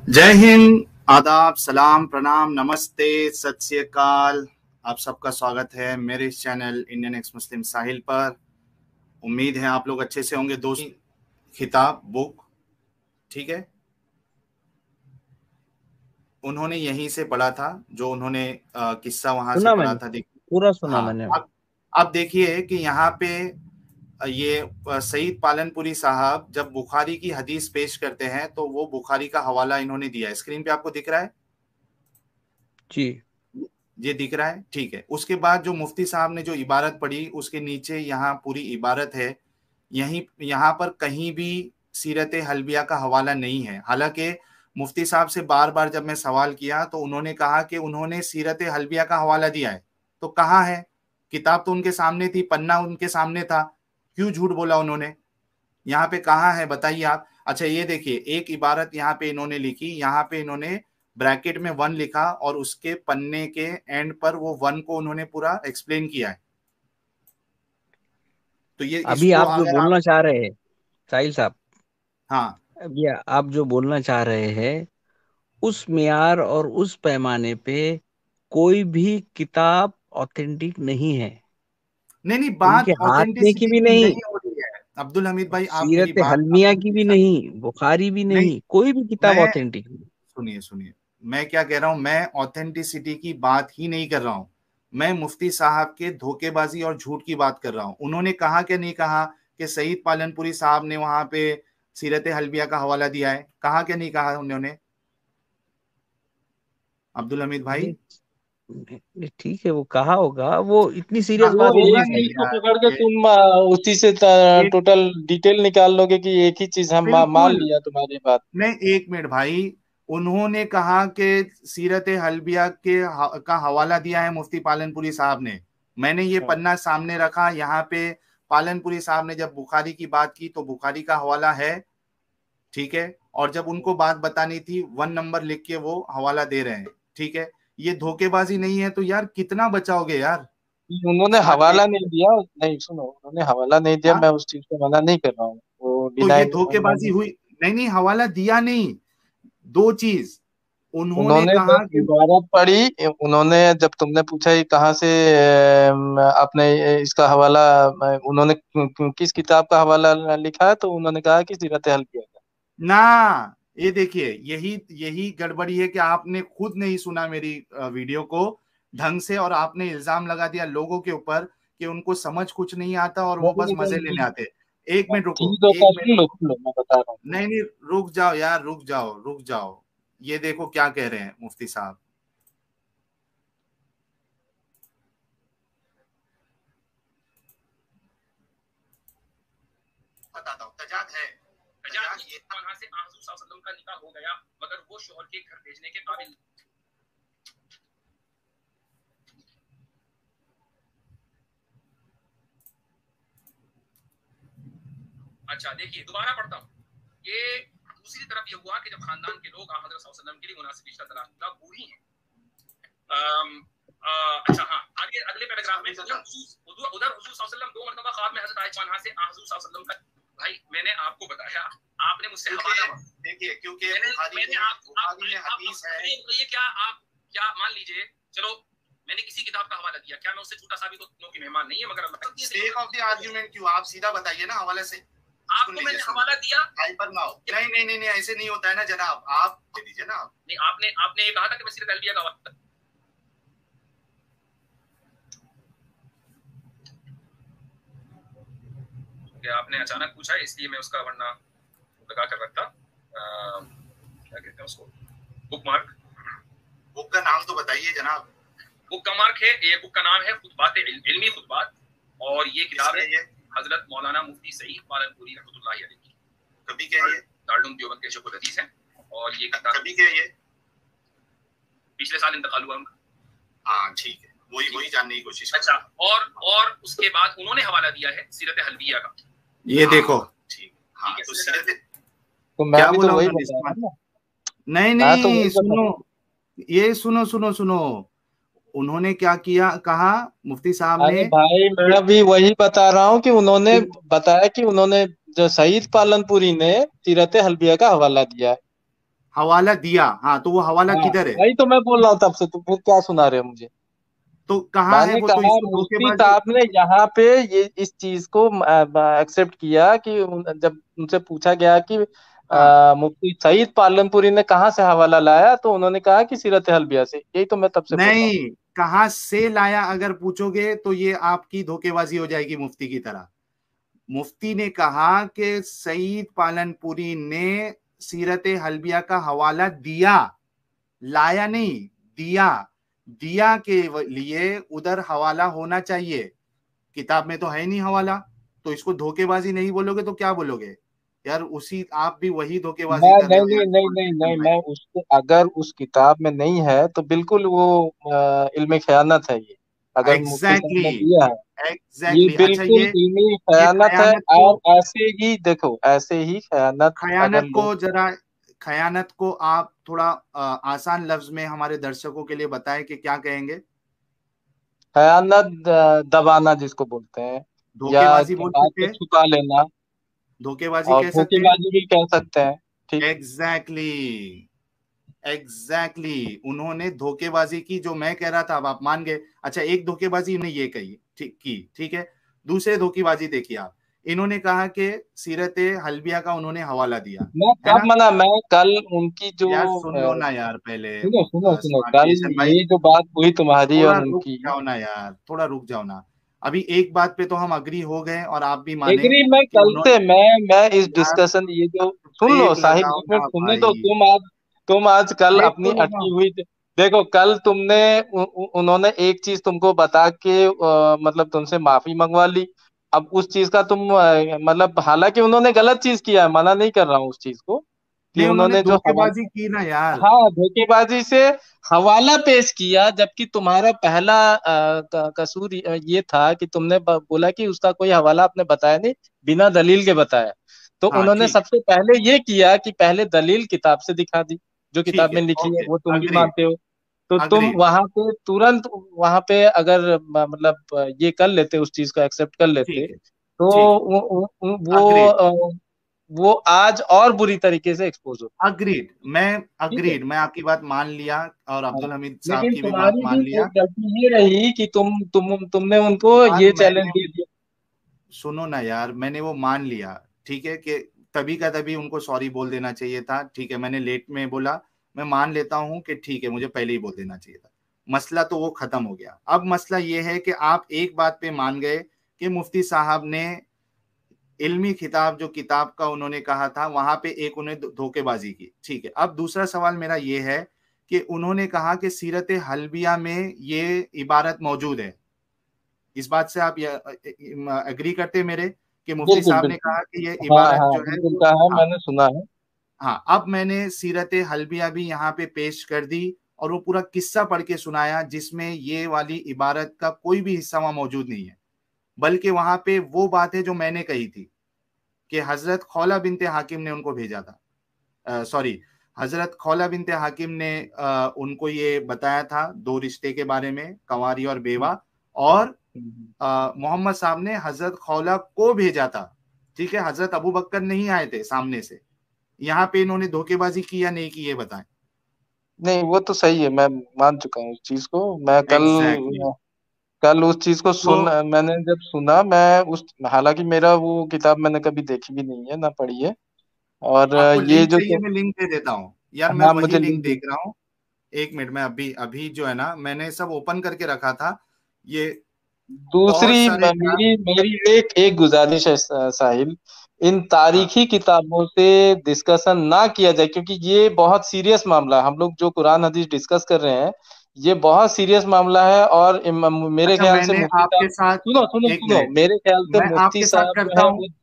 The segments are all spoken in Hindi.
जय हिंद, आदाब, सलाम, प्रणाम, नमस्ते, सत श्री अकाल। आप सबका स्वागत है मेरे इस channel Indian ex Muslim Sahil पर। उम्मीद है आप लोग अच्छे से होंगे। दोस्त किताब बुक ठीक है, उन्होंने यहीं से पढ़ा था जो उन्होंने किस्सा वहां से सुना पढ़ा मैंने, था। पूरा सुना हाँ, मैंने। अब देखिए कि यहाँ पे ये सईद पालनपुरी साहब जब बुखारी की हदीस पेश करते हैं तो वो बुखारी का हवाला इन्होंने दिया है। स्क्रीन पे आपको दिख रहा है? जी। ये दिख रहा है, ठीक है। उसके बाद जो मुफ्ती साहब ने जो इबारत पढ़ी उसके नीचे यहाँ पूरी इबारत है। यहीं यहाँ पर कहीं भी सीरत हल्बिया का हवाला नहीं है। हालांकि मुफ्ती साहब से बार बार जब मैं सवाल किया तो उन्होंने कहा कि उन्होंने सीरत हल्बिया का हवाला दिया है। तो कहाँ है? किताब तो उनके सामने थी, पन्ना उनके सामने था, क्यों झूठ बोला उन्होंने? यहाँ पे कहाँ है बताइए आप। अच्छा ये देखिए, एक इबारत यहाँ पे इन्होंने लिखी, यहाँ पे इन्होंने ब्रैकेट में 1 लिखा और उसके पन्ने के एंड पर वो 1 को उन्होंने पूरा एक्सप्लेन किया है। तो ये अभी इसको आप जो अगर आप, बोलना चाह रहे हैं साहिल साहब, हाँ अभी आप जो बोलना चाह रहे हैं उस मियार और उस पैमाने पे कोई भी किताब ऑथेंटिक नहीं है। नहीं नहीं, उनके बात हाथ में की ऑथेंटिसिटी भी की नहीं, नहीं हो रही है। अब्दुल हमीद भाई, आप मेरी सीरत बात हल्मिया अपनी की के भी साथ नहीं, बुखारी भी नहीं। नहीं, कोई भी किताब मैं ऑथेंटिक नहीं। सुनिए सुनिए, मैं क्या कह रहा हूं, मैं ऑथेंटिसिटी की बात ही नहीं कर रहा हूं। मैं मुफ्ती साहब के धोखेबाजी और झूठ की बात कर रहा हूं। उन्होंने कहा कि नहीं कहा कि सईद पालनपुरी साहब ने वहां पे सीरत हल्बिया का हवाला दिया है? कहा कि नहीं कहा उन्होंने, अब्दुल हमीद भाई? नहीं, नहीं, ठीक है, वो कहा होगा, वो इतनी सीरियस वो बात नहीं है होगा एक नहीं चीज साहिल। को यार, पकड़ के तुम उसी से एक टोटल डिटेल निकाल लोगे कि एक ही चीज हम मान बिल्कुल लिया तुम्हारी बात। नहीं। एक मिनट भाई, उन्होंने कहा कि सीरत हल्बिया का हवाला दिया है मुफ्ती पालनपुरी साहब ने। मैंने ये हाँ। पन्ना सामने रखा, यहाँ पे पालनपुरी साहब ने जब बुखारी की बात की तो बुखारी का हवाला है, ठीक है। और जब उनको बात बतानी थी 1 नंबर लिख के वो हवाला दे रहे हैं, ठीक है। ये धोखेबाजी नहीं है तो यार कितना बचाओगे यार? उन्होंने इस बात पे हवाला नहीं दिया, नहीं सुनो, उन्होंने हवाला नहीं दिया, हाँ, मैं उस चीज को मना नहीं कर रहा हूँ, वो तो ये डिनाई धोखेबाजी नहीं। हुई। नहीं नहीं, हवाला दिया नहीं। दो चीज उन्होंने उन्होंने कहा जब कि इबारत पढ़ी, उन्होंने जब तुमने पूछा ये कहाँ से आपने इसका हवाला उन्होंने किस किताब का हवाला लिखा है, तो उन्होंने कहा कि सीरत हल्किया का। ना, ये देखिए, यही यही गड़बड़ी है कि आपने खुद नहीं सुना मेरी वीडियो को ढंग से, और आपने इल्जाम लगा दिया लोगों के ऊपर कि उनको समझ कुछ नहीं आता और वो बस मजे लेने आते। एक मिनट रुको, चीज होता एक है, मिनट सुन लो रुको। सुन लो, मैं बता रहा हूँ। नहीं नहीं, रुक जाओ यार, रुक जाओ रुक जाओ। ये देखो क्या कह रहे हैं मुफ्ती साहब। बताता हूँ, तजाद है। तजाद ये वहां से आज़ू सल्लल्लाहु अलैहि वसल्लम का निकाह हो गया, मगर वो शोहर के घर भेजने के काबिल। अच्छा देखिए, दोबारा पढ़ता हूँ। ये दूसरी तरफ ये हुआ कि जब खानदान के लोग हजरत सल्लल्लाहु अलैहि वसल्लम के लिए मुनासिब रिश्ता तलाश किया, बूढ़ी हैं। अच्छा हाँ, आगे अगले पैराग्राफ में उधर हुजूर सल्लल्लाहु अलैहि वसल्लम 2 मरतबा ख्वाब में हजरत आयशा अन्हा से हुजूर सल्लल्लाहु अलैहि वसल्लम का। भाई मैंने आपको बताया, आपने मुझसे हवाला देखिए, क्योंकि मैंने बुखारी में हदीस है। ये क्या आप क्या मान लीजिए, चलो मैंने किसी किताब का हवाला दिया, क्या मैं उससे झूठा साबित होने की मेहमान नहीं है? मगर स्टेक ऑफ द आर्गुमेंट क्यों, आप सीधा बताइए ना हवाले से। आपको मैंने हवाला दिया, हाइपर ना हो। नहीं नहीं नहीं नहीं, ऐसे नहीं होता है ना जनाब, आप दे दीजिए ना। आप नहीं, आपने आपने ये कहा था कि मैं सीरत हल्बिया का हवाला। आपने अचानक पूछा इसलिए मैं उसका वरना लगा कर रखता, क्या कहते हैं उसको, बुक मार्क। बुक का नाम तो बताइए जनाब। बुक का मार्क है, ये बुक का नाम है खुतबात इल्मी खुतबात, और ये किताब है हजरत मौलाना मुफ्ती सईद पालनपुरी रहमतुल्लाहि अलैह की। कभी क्या है, दारुल देवबंद के शेखुल हदीस है, और ये किताब कभी क्या है, पिछले साल इंतकाल हुआ उनका। हाँ ठीक है, वही जानने की कोशिश। अच्छा, और उसके बाद उन्होंने हवाला दिया है सीरत हल्बिया का। ये देखो, ठीक हाँ, तो सीरत तो मैं क्या भी बोला तो वही उन्होंने बता रहा इसमें? हूँ ना। नहीं मैं तो नहीं, वही बता। सुनो, ये सुनो सुनो सुनो। उन्होंने क्या किया, कहा मुफ्ती साहब ने अरे भाई, कि मैं भी वही बता रहा हूँ कि उन्होंने बताया कि उन्होंने जो सईद पालनपुरी ने सीरत हल्बिया का हवाला दिया है। हवाला दिया, हाँ, तो वो हवाला हाँ, किधर है? वही तो मैं बोल रहा हूँ तब से, तुम फिर क्या सुना रहे हो मुझे। तो कहाँ है मैंने वो? तो कहा इसको मुफ्ती धोखेबाजी। साहब ने यहाँ पे ये इस चीज को एक्सेप्ट किया कि जब उनसे पूछा गया कि हाँ, मुफ्ती सईद पालनपुरी ने कहाँ से हवाला लाया, तो उन्होंने कहा कि सीरत हल्बिया से। यही तो मैं तब से बोल रहा हूँ। नहीं, कहाँ से लाया अगर पूछोगे तो ये आपकी धोखेबाजी हो जाएगी मुफ्ती की तरह। मुफ्ती ने कहा कि सईद पालनपुरी ने सीरत हल्बिया का हवाला दिया, लाया नहीं, दिया। दिया के लिए उधर हवाला होना चाहिए, किताब में तो है नहीं हवाला। तो इसको धोखेबाजी नहीं बोलोगे तो क्या बोलोगे यार? उसी आप भी वही धोखेबाजी मैं कर रहे नहीं हो नहीं यार, नहीं कौन नहीं से नहीं, भाई। मैं उसको, अगर उस किताब में नहीं है तो बिल्कुल वो इल्म खयानत है ये, अगर मुफ्ती साहब एग्जैक्टली, ने दिया है। ये एग्जैक्टली। अच्छा, बिल्कुल इल्मी ये खयानत है। खयानत को, और ऐसे ही देखो, ऐसे ही खयानत अगर खयानत को लोग, जरा, खयानत को आप थोड़ा आसान लफ्ज में हमारे दर्शकों के लिए बताएं कि क्या कहेंगे। खयानत दबाना जिसको बोलते हैं, या धोखेबाजी बोल बात सकते को हैं, छुपा लेना, धोखेबाजी और कह सकते हैं। धोखेबाजी भी कह सकते हैं। ठीक। एग्जैक्टली, एग्जैक्टली, उन्होंने धोखेबाजी की जो मैं कह रहा था, अब आप मान गए। अच्छा, एक धोखेबाजी इन्होंने ये कही, ठीक है। दूसरे धोखेबाजी देखिए आप, इन्होंने कहा कि सीरत हल्बिया का उन्होंने हवाला दिया, मैं है कब ना? मना, मैं कल उनकी जो यार सुन लो ना यार पहले, सुनो सुनो सुनो, स्मार्ट कल क्रिएशन भाई, ये जो बात हुई तुम्हारी थोड़ा और रुक उनकी, जाओ ना यार, थोड़ा रुक जाओ ना। अभी एक बात पे तो हम अग्री हो गए और आप भी माने एग्री, मैं कि कल से, उन्होंने, मैं इस यार डिस्कशन, ये जो, सुन लो ब्रेक साहिल, लगाओ एक ना मिनट सुनने दो। भाई, तुम आज कल ब्रेक तो अपनी लगाओ। अटकी हुई, देखो कल तुमने उन्होंने एक चीज तुमको बता के मतलब तुमसे माफी मंगवा ली। अब उस चीज का तुम मतलब, हालांकि उन्होंने गलत चीज किया है, मना नहीं कर रहा हूँ उस चीज को, कि नहीं, उन्होंने उन्होंने जो हवाला, धोखेबाजी की ना यार। हाँ, धोखेबाजी से हवाला पेश किया, जबकि तुम्हारा पहला कसूर ये था कि तुमने बोला कि उसका कोई हवाला आपने बताया नहीं, बिना दलील के बताया। तो हाँ उन्होंने ठीक है, सबसे पहले ये किया कि पहले दलील किताब से दिखा दी, जो ठीक किताब में है, लिखी है ओके, वो तुम भी अग्रीड, मानते हो। तो तुम अग्रीड, वहां पे तुरंत, वहां पे अगर मतलब ये कर लेते, उस चीज को एक्सेप्ट कर लेते, ठीक है, तो ठीक है, अग्रीड, वो आज और बुरी तरीके से एक्सपोज हो। अग्रीड, मैं ठीक है। अग्रीड, मैं आपकी बात मान लिया और हाँ। अब्दुल हमीद साहब लेकिन की भी बात तुम्हारी भी मान लिया। एक गलती ये रही कि तुमने उनको यार ये चैलेंज मैंने, दे दिया। सुनो ना यार, मैंने वो मान लिया, ठीक है, कि तभी का तभी उनको सॉरी बोल देना चाहिए था, ठीक है, मैंने लेट में बोला, मैं मान लेता हूं कि ठीक है, मुझे पहले ही बोल देना चाहिए था। मसला तो वो खत्म हो गया। अब मसला ये है कि आप एक बात पे मान गए कि मुफ्ती साहब ने इल्मी खिताब, जो किताब का उन्होंने कहा था, वहां पे एक उन्हें धोखेबाजी की, ठीक है। अब दूसरा सवाल मेरा ये है कि उन्होंने कहा कि सीरत हल्बिया में ये इबारत मौजूद है। इस बात से आप एग्री करते हैं मेरे, कि मुफ्ती बिल्कुल साहब ने बिल्कुल। कहा कि ये हाँ इबारत हाँ, जो है बिल्कुल वो, कहा है, हाँ, मैंने सुना है। हाँ। अब मैंने सीरत हल्बिया भी यहाँ पे पेश कर दी और वो पूरा किस्सा पढ़ के सुनाया, जिसमें ये वाली इबारत का कोई भी हिस्सा वहां मौजूद नहीं है, बल्कि वहां पे वो बात है जो मैंने कही थी कि हजरत खौला बिनते हाकिम ने उनको भेजा था, सॉरी, हजरत खौला बिनते हाकिम ने उनको ये बताया था दो रिश्ते के बारे में, कंवारी और हम्म, बेवा। और हम्म। मोहम्मद साहब ने हजरत खौला को भेजा था, ठीक है, हजरत अबू बकर नहीं आए थे सामने से। यहाँ पे इन्होंने धोखेबाजी की या नहीं की, ये बताएं। नहीं, वो तो सही है, मैं मान चुका हूँ उस चीज को। मैं कल एग्जैक्टली, कल उस चीज को तो मैंने जब सुना, मैं उस, हालांकि मेरा वो किताब मैंने कभी देखी भी नहीं है, ना पढ़ी है। और आपको ये लिंक जो चाहिए, मैं लिंक दे देता हूँ यार, मैं हाँ, वही मुझे लिंक लिंक दे। देख रहा हूँ। एक मिनट, मैं अभी अभी जो है ना, मैंने सब ओपन करके रखा था ये, बहुत दूसरी सारे यार। मेरी मेरी एक एक गुजारिश है साहिल, इन हाँ, तारीखी किताबों से डिस्कशन ना किया जाए, क्योंकि ये बहुत सीरियस मामला है। हम लोग जो कुरान हदीस डिस्कस कर रहे हैं, ये बहुत सीरियस मामला है। और मेरे अच्छा, ख्याल से मैंने मुफ्ती साहब, आपके साथ, सुनो सुनो एक सुनो, मिनट, मेरे ख्याल से मैं मुफ्ती आपके साथ साहब जो करता है हूँ। वो,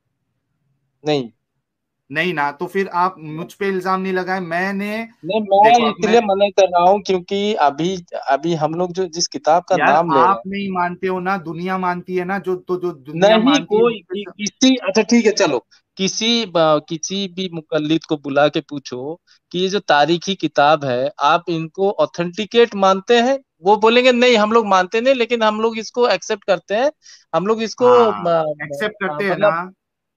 नहीं नहीं ना, तो फिर आप मुझ पे इल्जाम नहीं लगाए, मैंने, नहीं, मैं देखो अब मैं, इसलिए मना कर रहा हूँ क्योंकि अभी अभी हम लोग जो जिस किताब का यार नाम ले रहे आप हैं, नहीं मानते हो ना, दुनिया मानती है ना, जो तो जो दुनिया नहीं मानती है कोई उसके साथ। किसी, अच्छा ठीक है चलो, किसी भी मुकल्लिद को बुला के पूछो कि ये जो तारीखी किताब है, आप इनको ऑथेंटिकेट मानते हैं? वो बोलेंगे नहीं, हम लोग मानते नहीं, लेकिन हम लोग इसको एक्सेप्ट करते हैं, हम लोग इसको हाँ, एक्सेप्ट करते हैं ना। मतलब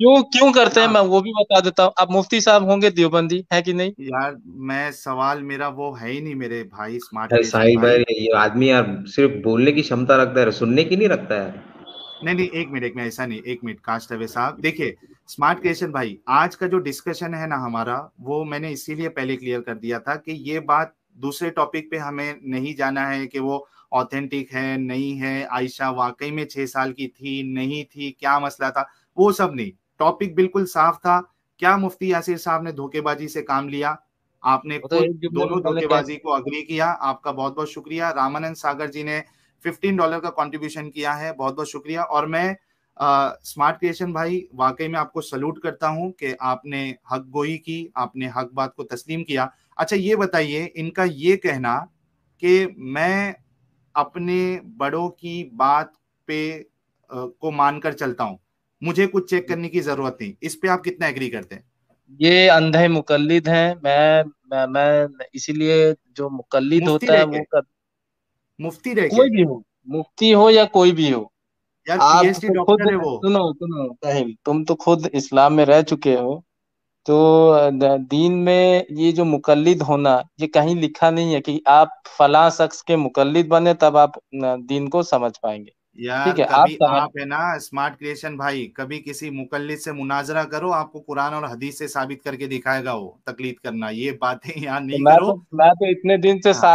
क्यों क्यों करते हैं, हाँ मैं वो भी बता देता हूँ। अब मुफ्ती साहब होंगे देवबंदी, है कि नहीं? यार, मैं सवाल मेरा वो है ही नहीं मेरे भाई स्मार्ट अरे क्रिएशन साहिल भाई, भाई। ये आदमी यार सिर्फ बोलने की क्षमता रखता है, सुनने की नहीं रखता है। नहीं नहीं, एक मिनट ऐसा नहीं, एक मिनट कास्ट अवे साहब, देखिए स्मार्ट क्रिएशन भाई, आज का जो डिस्कशन है ना हमारा, वो मैंने इसीलिए पहले क्लियर कर दिया था कि ये बात दूसरे टॉपिक पे हमें नहीं जाना है कि वो ऑथेंटिक है नहीं है, आयशा वाकई में 6 साल की थी नहीं थी, क्या मसला था, वो सब नहीं। टॉपिक बिल्कुल साफ था। क्या मुफ्ती यासिर साहब ने धोखेबाजी से काम लिया? आपने वो तो खुद एक जुमले में दोनों मैंने कह धोखेबाजी को अग्री किया, आपका बहुत बहुत शुक्रिया। रामानंद सागर जी ने $15 का कंट्रीब्यूशन किया है, बहुत बहुत शुक्रिया। और मैं स्मार्ट क्रिएशन भाई वाकई में आपको सल्यूट करता हूं कि आपने हक गोई की, आपने हक बात को तस्लीम किया। अच्छा ये बताइए, इनका ये कहना कि मैं अपने बड़ों की बात पे को मानकर चलता हूं, मुझे कुछ चेक करने की जरूरत नहीं, इस पे आप कितना एग्री करते हैं? ये अंधे मुकल्लिद हैं। मैं इसीलिए, जो मुकल्लिद मुफ्ती होता रह है के, वो कब, मुफ्ती रह के, कोई भी हो, मुफ्ती हो या कोई भी हो, यार आप पीएचडी तो खुद डॉक्टर है वो। सुनो सुनो साहिल, तुम तो खुद इस्लाम में रह चुके हो। तो दीन में ये जो मुकल्लिद होना, ये कहीं लिखा नहीं है कि आप फलां शख्स के मुकल्लिद बने तब आप दीन को समझ पाएंगे। ठीक यार है, आप कभी समझ। आप है ना स्मार्ट क्रिएशन भाई, कभी किसी मुकल्लिद से मुनाजरा करो, आपको कुरान और हदीस से साबित करके दिखाएगा वो। तकलीद करना, ये बातें यहाँ तो नहीं करो। मैं तो इतने दिन से हाँ।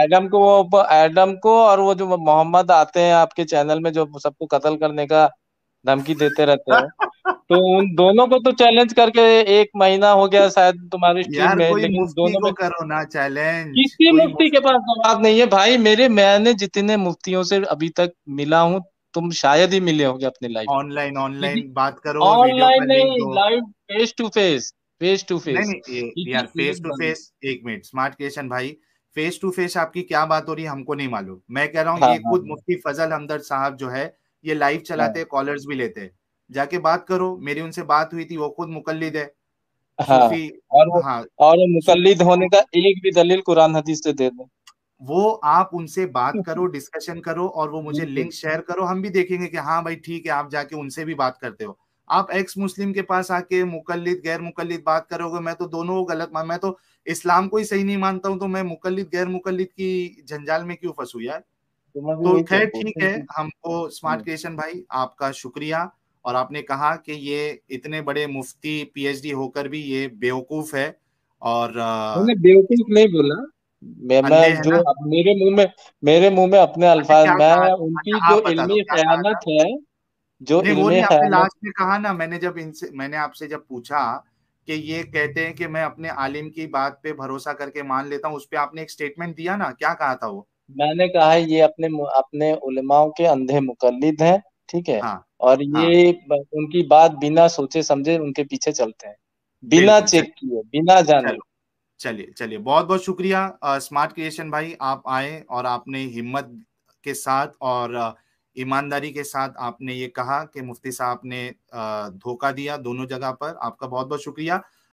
एडम को और वो जो मोहम्मद आते हैं आपके चैनल में, जो सबको कत्ल करने का धमकी देते रहते हैं, तो उन दोनों को तो चैलेंज करके 1 महीना हो गया शायद तुम्हारी स्ट्रीम यार में, कोई लेकिन मुफ्ती दोनों में को करो ना चैलेंज, किसी कोई मुफ्ती के मुफ्ती। पास जवाब नहीं है भाई। मैंने जितने मुफ्तियों से अभी तक मिला हूं, तुम शायद ही मिले होंगे अपनी लाइफ ऑनलाइन में। किसी, ऑनलाइन बात करो, वीडियो का ऑनलाइन लिंक नहीं, दो। Live, face to face, face to नहीं फेस। नहीं किसी यार, फेस एक टू बंद। फेस, एक मिनट स्मार्ट क्रिएशन भाई, फेस टू फेस आपकी क्या बात हो रही है हमको नहीं मालूम। मैं कह रहा हूँ हाँ ये हाँ खुद मुफ्ती फजल हमदर्द साहब जो है, ये लाइव चलाते हाँ हैं, कॉलर्स भी लेते हैं। जाके बात करो, मेरी उनसे बात हुई थी, वो खुद मुकल्लिद है, हाँ। सूफी। और वो हाँ, और वो मुकल्लिद सूफी होने का एक भी दलील कुरान हदीस से दे दो। वो आप उनसे बात करो, डिस्कशन करो, और वो मुझे बिल्कुल। लिंक शेयर करो, हम भी देखेंगे कि हाँ भाई ठीक है, आप जाके उनसे भी बात करते हो। आप एक्स मुस्लिम के पास आके मुकल्लिद गैर मुकल्लिद बात करोगे, मैं तो दोनों को गलत मान, मैं तो इस्लाम को ही सही नहीं मानता हूं, तो मैं मुकल्लिद गैर मुकल्लिद की जंजाल में क्यों फंसू यार? तो मैं भी तो वही खैर बोलते ठीक हैं है, कि हमको स्मार्ट क्रिएशन भाई आपका शुक्रिया। और आपने कहा कि ये इतने बड़े मुफ्ती पीएचडी होकर भी ये बेवकूफ है, और मैंने बेवकूफ नहीं बोला। मैं अंधे है जो ना। अब मेरे मुंह में अपने अच्छा अल्फाज, क्या मैं कहा? उनकी अच्छा जो आप बता दो इल्मी क्या कहा था। खयानत है, जो नहीं वो इल्मी नहीं, आपने खयानत। लास्ट में कहा ना, मैंने आपसे जब पूछा कि ये कहते हैं कि मैं अपने आलिम की बात पे भरोसा करके मान लेता हूँ, उस पे आपने एक स्टेटमेंट दिया ना, क्या कहा था वो? मैंने कहा है ये अपने अपने उलेमाओं के अंधे मुकल्लिद हैं। ठीक है। हाँ और हाँ, ये उनकी बात बिना सोचे समझे उनके पीछे चलते हैं, बिना बिल्कुल। चेक किए, बिना जाने। चलो, चलिए चलिए, बहुत बहुत शुक्रिया स्मार्ट क्रिएशन भाई, आप आए और आपने हिम्मत के साथ और ईमानदारी के साथ आपने ये कहा कि मुफ्ती साहब ने धोखा दिया दोनों जगह पर, आपका बहुत बहुत शुक्रिया।